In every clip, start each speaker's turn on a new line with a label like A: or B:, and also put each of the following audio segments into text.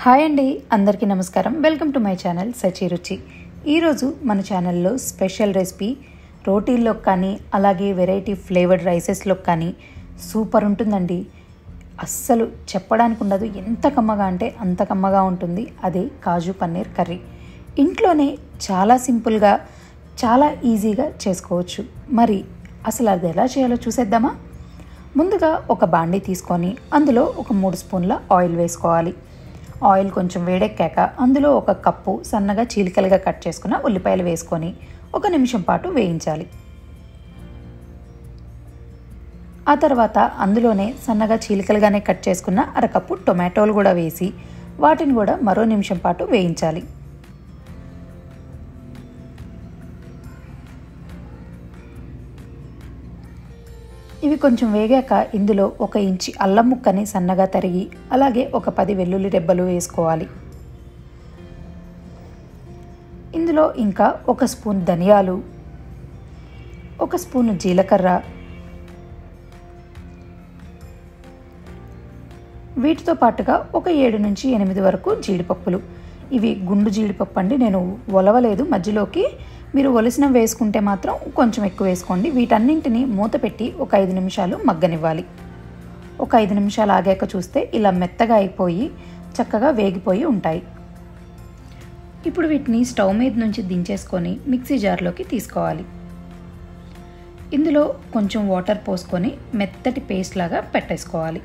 A: Hi అండి, అందరికీ నమస్కారం. Welcome to my channel Sachi Ruchi. ఈరోజు మన ఛానల్లో స్పెషల్ రెసిపీ రోటీల్లో కానీ అలాగే వెరైటీ ఫ్లేవర్డ్ రైసెస్లో కానీ సూపర్ ఉంటుందండి. అస్సలు చెప్పడానికి ఉండదు, ఎంత కమ్మగా అంటే అంత కమ్మగా ఉంటుంది. అదే కాజు పన్నీర్ కర్రీ. ఇంట్లోనే చాలా సింపుల్గా చాలా ఈజీగా చేసుకోవచ్చు. మరి అసలు అది ఎలా చేయాలో చూసేద్దామా? ముందుగా ఒక బాండీ తీసుకొని అందులో ఒక 3 స్పూన్ల ఆయిల్ వేసుకోవాలి. ఆయిల్ కొంచెం వేడెక్కాక అందులో 1 కప్పు సన్నగా చీలికలుగా కట్ చేసుకున్న ఉల్లిపాయలు వేసుకొని 1 నిమిషం పాటు వేయించాలి. ఆ తర్వాత అందులోనే సన్నగా చీలికలుగానే కట్ చేసుకున్న 1/2 కప్పు టొమాటోలు కూడా వేసి వాటిని కూడా మరో నిమిషం పాటు వేయించాలి. ఇవి కొంచెం వేగాక ఇందులో 1 ఇంచి అల్లం ముక్కని సన్నగా తరిగి అలాగే ఒక 10 వెల్లుల్లి రెబ్బలు వేసుకోవాలి. ఇందులో ఇంకా 1 స్పూన్ ధనియాలు, 1 స్పూన్ జీలకర్ర, వీటితో పాటుగా ఒక 7 నుంచి 8 వరకు జీడిపప్పులు. ఇవి గుండు జీడిపప్పు అండి, నేను ఒలవలేదు మధ్యలోకి. మీరు ఒలిసిన వేసుకుంటే మాత్రం కొంచెం ఎక్కువ వేసుకోండి. వీటన్నింటినీ మూత పెట్టి ఒక 5 నిమిషాలు మగ్గనివ్వాలి. ఒక 5 నిమిషాలు ఆగాక చూస్తే ఇలా మెత్తగా అయిపోయి చక్కగా వేగిపోయి ఉంటాయి. ఇప్పుడు వీటిని స్టవ్ మీద నుంచి దించేసుకొని మిక్సీ జార్లోకి తీసుకోవాలి. ఇందులో కొంచెం వాటర్ పోసుకొని మెత్తటి పేస్ట్ లాగా పెట్టేసుకోవాలి.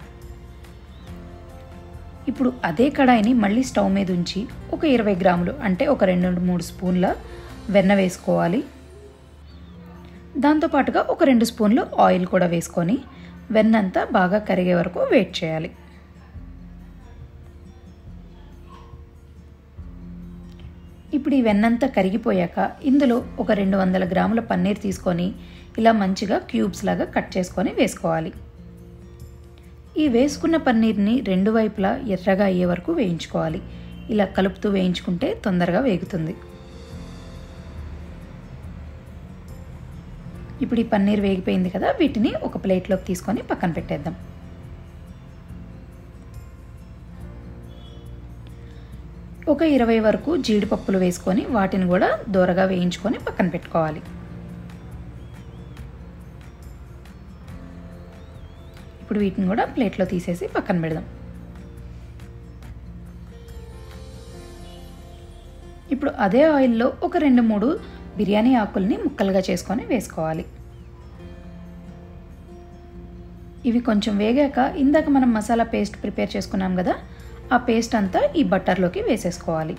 A: ఇప్పుడు అదే కడాయిని మళ్ళీ స్టవ్ మీద ఉంచి ఒక 20 గ్రాములు అంటే ఒక 2-3 స్పూన్ల వెన్న వేసుకోవాలి. దాంతోపాటుగా ఒక 2 స్పూన్లు ఆయిల్ కూడా వేసుకొని వెన్నంతా బాగా కరిగే వరకు వెయిట్ చేయాలి. ఇప్పుడు ఈ వెన్నంతా కరిగిపోయాక ఇందులో ఒక 200 గ్రాముల పన్నీర్ తీసుకొని ఇలా మంచిగా క్యూబ్స్ లాగా కట్ చేసుకొని వేసుకోవాలి. ఈ వేసుకున్న పన్నీర్ని 2 వైపులా ఎర్రగా అయ్యే వరకు వేయించుకోవాలి. ఇలా కలుపుతూ వేయించుకుంటే తొందరగా వేగుతుంది. ఇప్పుడు ఈ పన్నీర్ వేగిపోయింది కదా, వీటిని ఒక ప్లేట్లోకి తీసుకొని పక్కన పెట్టేద్దాం. ఒక 20 వరకు జీడిపప్పులు వేసుకొని వాటిని కూడా దోరగా వేయించుకొని పక్కన పెట్టుకోవాలి. ఇప్పుడు వీటిని కూడా ప్లేట్లో తీసేసి పక్కన పెడదాం. ఇప్పుడు అదే ఆయిల్లో ఒక 2-3 బిర్యానీ ఆకుల్ని ముక్కలుగా చేసుకొని వేసుకోవాలి. ఇవి కొంచెం వేగాక ఇందాక మనం మసాలా పేస్ట్ ప్రిపేర్ చేసుకున్నాం కదా, ఆ పేస్ట్ అంతా ఈ బట్టర్లోకి వేసేసుకోవాలి.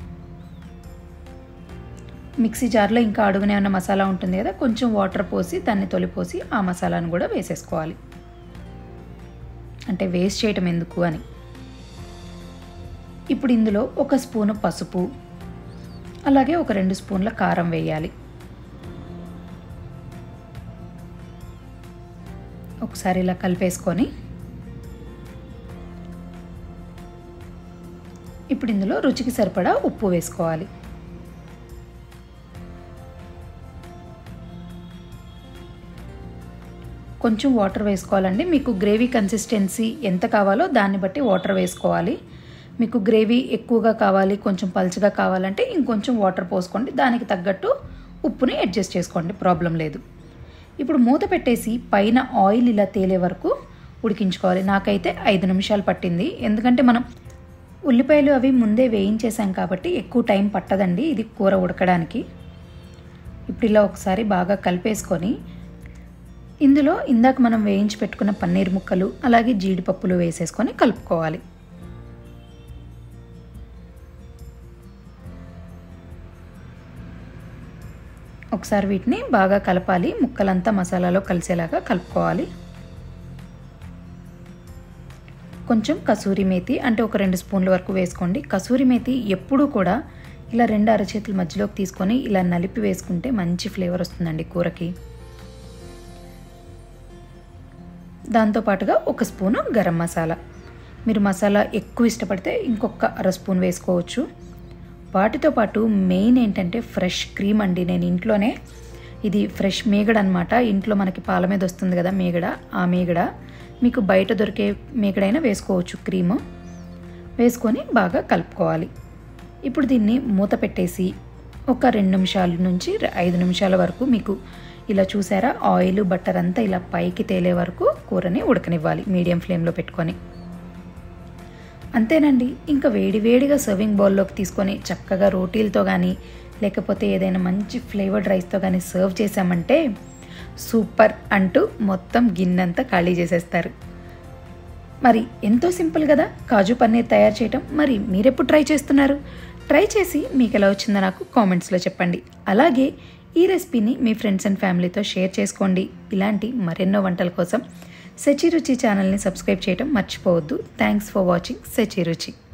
A: మిక్సీ జార్లో ఇంకా అడుగునే ఉన్న మసాలా ఉంటుంది కదా, కొంచెం వాటర్ పోసి దాన్ని తొలిపోసి ఆ మసాలాను కూడా వేసేసుకోవాలి. అంటే వేస్ట్ చేయటం ఎందుకు అని. ఇప్పుడు ఇందులో 1 స్పూను పసుపు అలాగే ఒక 2 స్పూన్ల కారం వేయాలి. ఒకసారి ఇలా కలిపేసుకొని ఇప్పుడు ఇందులో రుచికి సరిపడా ఉప్పు వేసుకోవాలి. కొంచెం వాటర్ వేసుకోవాలండి. మీకు గ్రేవీ కన్సిస్టెన్సీ ఎంత కావాలో దాన్ని బట్టి వాటర్ వేసుకోవాలి. మీకు గ్రేవీ ఎక్కువగా కావాలి, కొంచెం పల్చగా కావాలంటే ఇంకొంచెం వాటర్ పోసుకోండి. దానికి తగ్గట్టు ఉప్పుని అడ్జస్ట్ చేసుకోండి, ప్రాబ్లం లేదు. ఇప్పుడు మూత పెట్టేసి పైన ఆయిల్ ఇలా తేలే వరకు ఉడికించుకోవాలి. నాకైతే 5 నిమిషాలు పట్టింది, ఎందుకంటే మనం ఉల్లిపాయలు అవి ముందే వేయించేసాం కాబట్టి ఎక్కువ టైం పట్టదండి ఇది కూర ఉడకడానికి. ఇప్పుడు ఇలా ఒకసారి బాగా కలిపేసుకొని ఇందులో ఇందాక మనం వేయించి పెట్టుకున్న పన్నీర్ ముక్కలు అలాగే జీడిపప్పులు వేసేసుకొని కలుపుకోవాలి. ఒకసారి వీటిని బాగా కలపాలి, ముక్కలంతా మసాలాలో కలిసేలాగా కలుపుకోవాలి. కొంచెం కసూరి మేతి అంటే ఒక 2 స్పూన్ల వరకు వేసుకోండి. కసూరి మేతి ఎప్పుడూ కూడా ఇలా 2 అరచేతుల మధ్యలోకి తీసుకొని ఇలా నలిపి వేసుకుంటే మంచి ఫ్లేవర్ వస్తుందండి కూరకి. దాంతోపాటుగా 1 స్పూను గరం మసాలా. మీరు మసాలా ఎక్కువ ఇష్టపడితే ఇంకొక 1/2 స్పూన్ వేసుకోవచ్చు. వాటితో పాటు మెయిన్ ఏంటంటే ఫ్రెష్ క్రీమ్ అండి. నేను ఇంట్లోనే ఇది ఫ్రెష్ మీగడ అనమాట. ఇంట్లో మనకి పాల మీద వస్తుంది కదా మీగడ, ఆ మీగడ. మీకు బయట దొరికే మీగడైనా వేసుకోవచ్చు క్రీము. వేసుకొని బాగా కలుపుకోవాలి. ఇప్పుడు దీన్ని మూత పెట్టేసి ఒక 2 నిమిషాల నుంచి 5 నిమిషాల వరకు మీకు ఇలా చూసారా ఆయిల్ బటర్ అంతా ఇలా పైకి తేలే వరకు కూరని ఉడకనివ్వాలి మీడియం ఫ్లేమ్లో పెట్టుకొని. అంతేనండి, ఇంకా వేడివేడిగా సర్వింగ్ బౌల్లోకి తీసుకొని చక్కగా రోటీలతో కానీ లేకపోతే ఏదైనా మంచి ఫ్లేవర్డ్ రైస్తో కానీ సర్వ్ చేసామంటే సూపర్ అంటూ మొత్తం గిన్నెంతా ఖాళీ చేసేస్తారు. మరి ఎంతో సింపుల్ కదా కాజు పన్నీర్ తయారు చేయటం. మరి మీరెప్పుడు ట్రై చేస్తున్నారు? ట్రై చేసి మీకు ఎలా వచ్చిందో నాకు కామెంట్స్లో చెప్పండి. అలాగే ఈ రెసిపీని మీ ఫ్రెండ్స్ అండ్ ఫ్యామిలీతో షేర్ చేసుకోండి. ఇలాంటి మరెన్నో వంటల కోసం సచి రుచి ఛానల్ని సబ్స్క్రైబ్ చేయడం మర్చిపోవద్దు. థ్యాంక్స్ ఫర్ వాచింగ్ సచి రుచి.